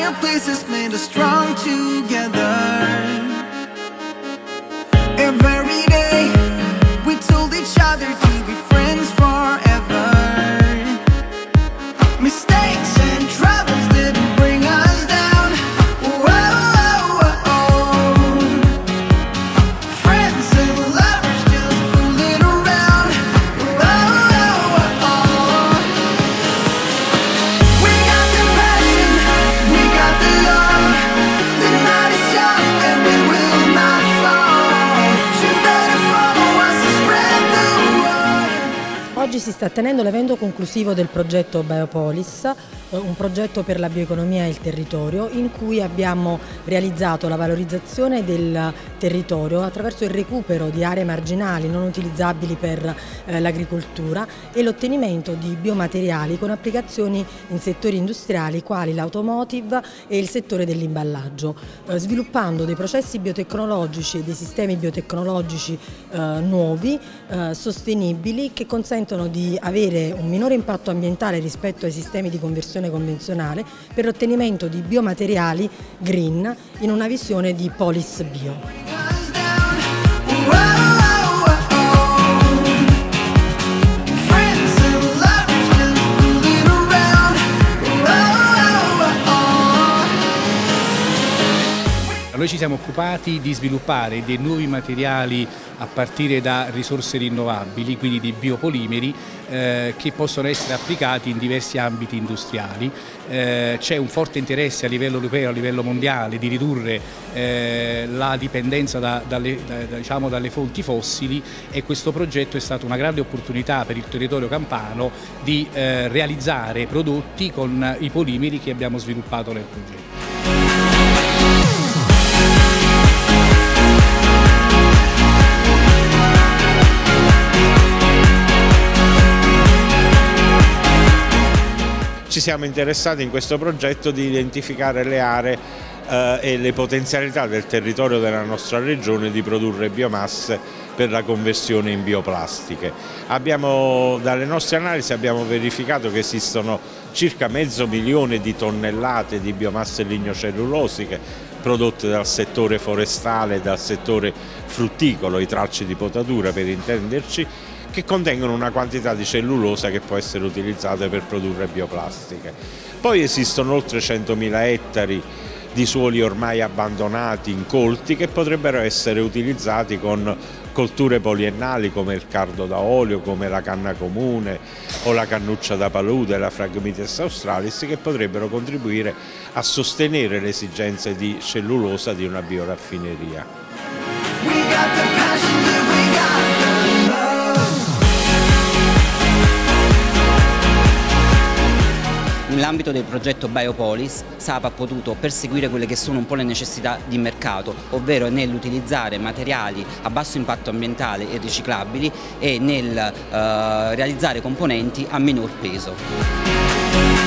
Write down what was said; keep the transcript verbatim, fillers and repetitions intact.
higher places made us strong together. Every day we told each other to be friends forever. Mistakes and troubles didn't bring us down. Whoa, whoa, whoa. Friends and lovers just fooling around. Whoa, whoa, whoa. We got the passion, we got the love. The night is young and we will not fall. You better follow us and spread the word. Oggi si sta tenendo l'evento conclusivo del progetto Biopolis, un progetto per la bioeconomia e il territorio, in cui abbiamo realizzato la valorizzazione del territorio attraverso il recupero di aree marginali non utilizzabili per eh, l'agricoltura e l'ottenimento di biomateriali con applicazioni in settori industriali quali l'automotive e il settore dell'imballaggio, eh, sviluppando dei processi biotecnologici e dei sistemi biotecnologici eh, nuovi, eh, sostenibili, che consentono di avere un minore impatto ambientale rispetto ai sistemi di conversione convenzionale per l'ottenimento di biomateriali green in una visione di polis bio. Noi ci siamo occupati di sviluppare dei nuovi materiali a partire da risorse rinnovabili, quindi di biopolimeri, eh, che possono essere applicati in diversi ambiti industriali. Eh, c'è un forte interesse a livello europeo, a livello mondiale, di ridurre eh, la dipendenza da, dalle, da, diciamo, dalle fonti fossili, e questo progetto è stata una grande opportunità per il territorio campano di eh, realizzare prodotti con i polimeri che abbiamo sviluppato nel progetto. Ci siamo interessati in questo progetto di identificare le aree eh, e le potenzialità del territorio della nostra regione di produrre biomasse per la conversione in bioplastiche. Abbiamo, dalle nostre analisi abbiamo verificato che esistono circa mezzo milione di tonnellate di biomasse lignocellulosiche prodotte dal settore forestale e dal settore frutticolo, i tralci di potatura per intenderci, che contengono una quantità di cellulosa che può essere utilizzata per produrre bioplastiche. Poi esistono oltre centomila ettari di suoli ormai abbandonati, incolti, che potrebbero essere utilizzati con colture poliennali come il cardo da olio, come la canna comune o la cannuccia da palude, la Phragmites australis, che potrebbero contribuire a sostenere le esigenze di cellulosa di una bioraffineria. Nell'ambito del progetto Biopolis, SAPA ha potuto perseguire quelle che sono un po' le necessità di mercato, ovvero nell'utilizzare materiali a basso impatto ambientale e riciclabili e nel eh, realizzare componenti a minor peso.